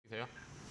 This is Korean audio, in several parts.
세요?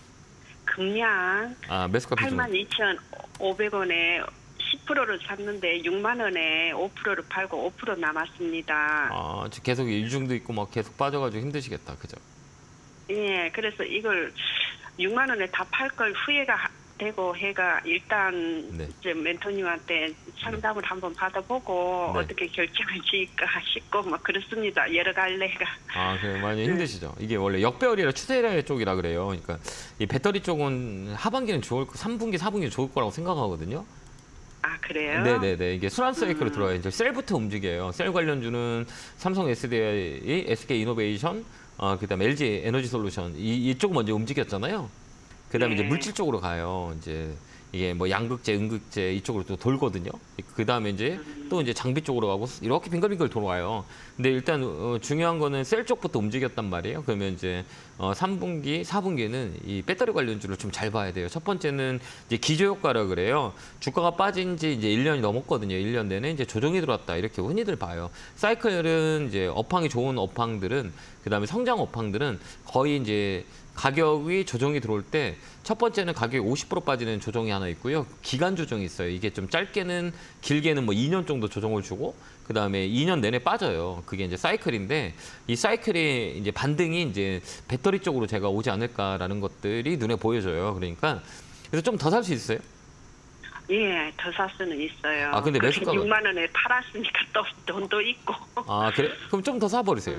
금량 매수가 비중. 82,500원에 10%를 샀는데 6만 원에 5%를 팔고 5% 남았습니다. 지금 계속 유중도 있고 막 계속 빠져가지고 힘드시겠다, 그죠? 예, 그래서 이걸 6만 원에 다 팔 걸 후회가 되고 해가 일단 네. 이제 멘토님한테 상담을 한번 받아보고 네. 어떻게 결정을 지을까 싶고 막 그렇습니다. 여러 갈래가. 그래 많이 힘드시죠? 이게 원래 역배열이라 추세 쪽이라 그래요. 그러니까 이 배터리 쪽은 하반기는 좋을 거, 3분기, 4분기 좋을 거라고 생각하거든요. 그래요? 네네네. 이게 순환 사이클로 들어와요. 이제 셀부터 움직여요. 셀 관련주는 삼성 SDI, SK 이노베이션, 그다음에 LG 에너지 솔루션 이쪽 먼저 움직였잖아요. 그다음에 네. 이제 물질 쪽으로 가요. 이제 이게 뭐 양극재, 음극재 이쪽으로 또 돌거든요. 그다음에 이제 또 이제 장비 쪽으로 가고 이렇게 빙글빙글 돌아와요. 근데 일단 중요한 거는 셀 쪽부터 움직였단 말이에요. 그러면 이제 3분기, 4분기는 이 배터리 관련주를 좀 잘 봐야 돼요. 첫 번째는 이제 기저효과라 그래요. 주가가 빠진 지 이제 1년이 넘었거든요. 1년 내내 이제 조정이 들어왔다. 이렇게 흔히들 봐요. 사이클은 이제 업황이 좋은 업황들은 그다음에 성장 업황들은 거의 이제 가격이 조정이 들어올 때 첫 번째는 가격이 50% 빠지는 조정이 하나 있고요. 기간 조정이 있어요. 이게 좀 짧게는 길게는 뭐 2년 정도 조정을 주고 그다음에 2년 내내 빠져요. 그게 이제 사이클인데 이 사이클이 이제 반등이 이제 배터리 쪽으로 제가 오지 않을까라는 것들이 눈에 보여져요. 그러니까 그래서 좀 더 살 수 있어요? 예, 더 살 수는 있어요. 근데 매수가가 6만 원에 팔았으니까 또 돈도 있고. 그래? 그럼 좀 더 사버리세요.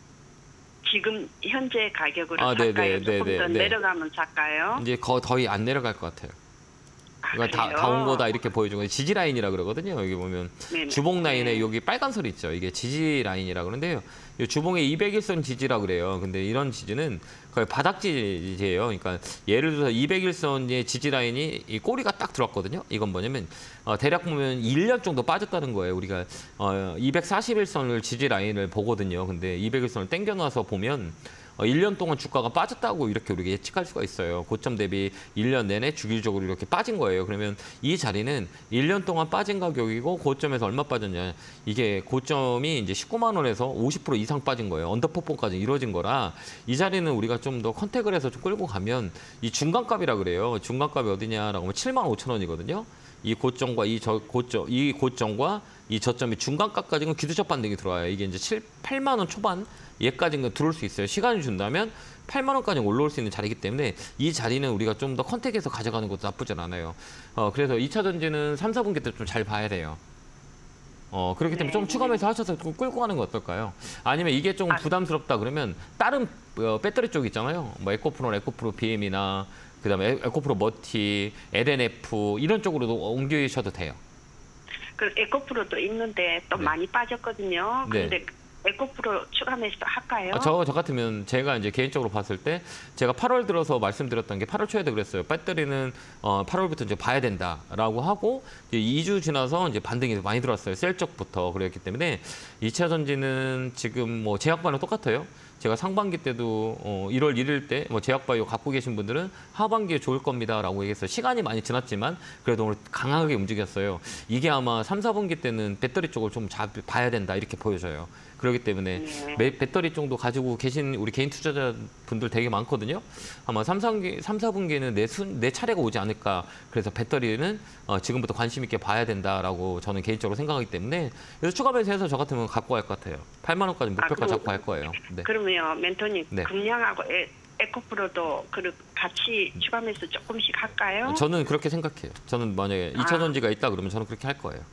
지금 현재 가격으로 네네, 살까요? 조금 네네, 더 네. 내려가면 살까요? 이제 거의 안 내려갈 것 같아요. 그러니까 다 온 거다 이렇게 보여주는 거예요. 지지 라인이라 그러거든요. 여기 보면 네네. 주봉 라인에 네. 여기 빨간 선 있죠. 이게 지지 라인이라 그러는데요. 이 주봉의 200일선 지지라 그래요. 근데 이런 지지는 거의 바닥 지지예요. 그러니까 예를 들어서 200일선의 지지 라인이 이 꼬리가 딱 들어왔거든요. 이건 뭐냐면 대략 보면 1년 정도 빠졌다는 거예요. 우리가 241선을 지지 라인을 보거든요. 근데 200일선을 땡겨놔서 보면 1년 동안 주가가 빠졌다고 이렇게 우리가 예측할 수가 있어요. 고점 대비 1년 내내 주기적으로 이렇게 빠진 거예요. 그러면 이 자리는 1년 동안 빠진 가격이고 고점에서 얼마 빠졌냐. 이게 고점이 이제 19만 원에서 50% 이상 빠진 거예요. 언더퍼폼까지 이루어진 거라 이 자리는 우리가 좀 더 컨택을 해서 좀 끌고 가면 이 중간값이라 그래요. 중간값이 어디냐라고 하면 7만 5천 원이거든요. 이 고점과 이 고점과 이 저점이 중간값까지는 기술적 반등이 들어와요. 이게 이제 8만 원 초반 얘까지는 들어올 수 있어요. 시간을 준다면 8만 원까지 올라올 수 있는 자리이기 때문에 이 자리는 우리가 좀 더 컨택해서 가져가는 것도 나쁘진 않아요. 그래서 2차 전지는 3, 4분기 때 좀 잘 봐야 돼요. 그렇기 때문에 좀 추가 매수 하셔서 좀 끌고 가는 거 어떨까요? 아니면 이게 좀 부담스럽다 그러면 다른 배터리 쪽 있잖아요. 뭐 에코프로 BM이나 그다음에 에코프로 머티, LNF 이런 쪽으로도 옮기셔도 돼요. 그 에코프로도 있는데 또 네. 많이 빠졌거든요. 네. 근데 에코프로 추가 매수 할까요? 저 같으면 제가 이제 개인적으로 봤을 때 제가 8월 들어서 말씀드렸던 게 8월 초에도 그랬어요. 배터리는 8월부터 이제 봐야 된다라고 하고 이제 2주 지나서 이제 반등이 많이 들어왔어요. 셀 쪽부터 그랬기 때문에 2차 전지는 지금 뭐 제약바이오 똑같아요. 제가 상반기 때도 1월 1일 때 뭐 제약바이오 갖고 계신 분들은 하반기에 좋을 겁니다라고 얘기했어요. 시간이 많이 지났지만 그래도 오늘 강하게 움직였어요. 이게 아마 3, 4분기 때는 배터리 쪽을 좀 봐야 된다 이렇게 보여져요. 그렇기 때문에 배터리 정도 가지고 계신 우리 개인 투자자분들 되게 많거든요. 아마 3, 4분기에는 내 차례가 오지 않을까. 그래서 배터리는 지금부터 관심 있게 봐야 된다라고 저는 개인적으로 생각하기 때문에 그래서 추가 매수해서 저 같으면 갖고 갈 것 같아요. 8만 원까지 목표가 잡고 할 거예요. 네. 그러면 멘토님 네. 금량하고 에코프로도 같이 추가 매수 조금씩 할까요? 저는 그렇게 생각해요. 저는 만약에 2차 전지가 있다 그러면 저는 그렇게 할 거예요.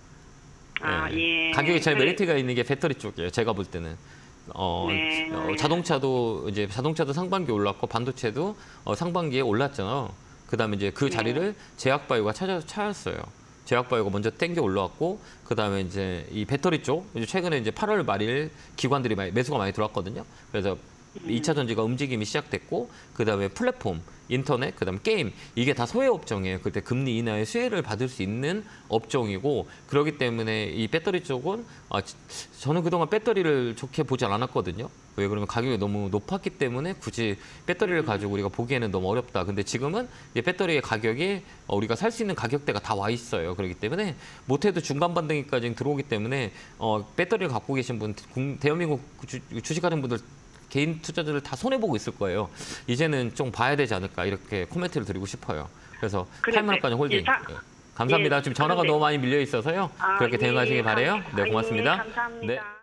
예. 가격이 제일 메리트가 있는 게 배터리 쪽이에요. 제가 볼 때는. 네. 자동차도 상반기 올랐고 반도체도 상반기에 올랐잖아요. 그다음에 이제 그 자리를 제약바이오가 찾았어요. 제약바이오가 먼저 땡겨 올라왔고 그다음에 이제 이 배터리 쪽 이제 최근에 이제 8월 말일 기관들이 매수가 많이 들어왔거든요. 그래서 2차 전지가 움직임이 시작됐고 그다음에 플랫폼, 인터넷, 그다음 게임 이게 다 소외 업종이에요. 그때 금리 인하의 수혜를 받을 수 있는 업종이고 그렇기 때문에 이 배터리 쪽은 저는 그동안 배터리를 좋게 보지 않았거든요. 왜 그러면 가격이 너무 높았기 때문에 굳이 배터리를 가지고 우리가 보기에는 너무 어렵다. 근데 지금은 이제 배터리의 가격이 우리가 살 수 있는 가격대가 다 와 있어요. 그렇기 때문에 못해도 중간 반등기까지 들어오기 때문에 배터리를 갖고 계신 분, 대한민국 주식하는 분들 개인 투자자들 다 손해 보고 있을 거예요. 이제는 좀 봐야 되지 않을까 이렇게 코멘트를 드리고 싶어요. 그래서 8만 원까지 홀딩. 예. 감사합니다. 지금 전화가 너무 많이 밀려 있어서요. 그렇게 대응하시기 바래요. 네, 고맙습니다. 감사합니다. 네.